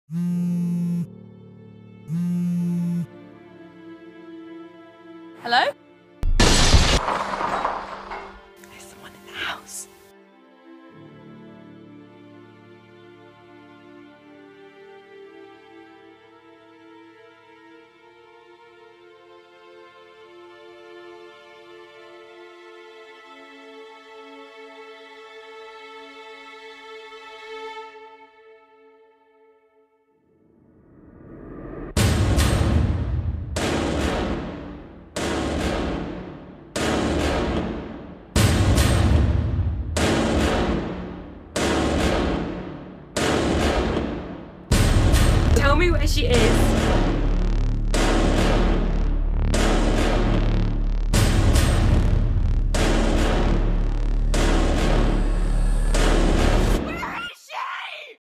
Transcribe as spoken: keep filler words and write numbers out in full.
Hello? There's someone in the house. Tell me where she is.